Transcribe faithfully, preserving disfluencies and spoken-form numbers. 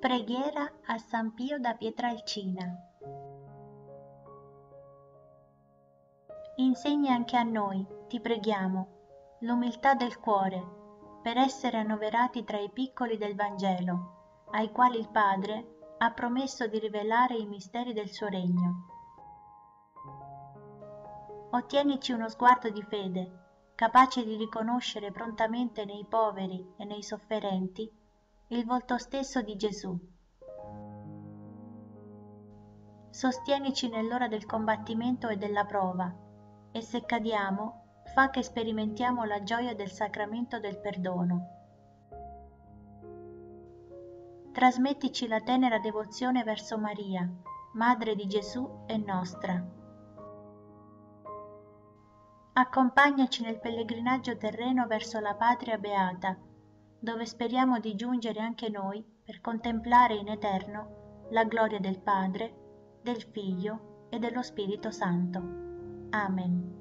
Preghiera a San Pio da Pietrelcina. Insegni anche a noi, ti preghiamo, l'umiltà del cuore, per essere annoverati tra i piccoli del Vangelo, ai quali il Padre ha promesso di rivelare i misteri del suo regno. Ottienici uno sguardo di fede, capace di riconoscere prontamente nei poveri e nei sofferenti il volto stesso di Gesù. Sostienici nell'ora del combattimento e della prova, e se cadiamo, fa che sperimentiamo la gioia del sacramento del perdono. Trasmettici la tenera devozione verso Maria, Madre di Gesù e nostra. Accompagnaci nel pellegrinaggio terreno verso la patria beata, dove speriamo di giungere anche noi per contemplare in eterno la gloria del Padre, del Figlio e dello Spirito Santo. Amen.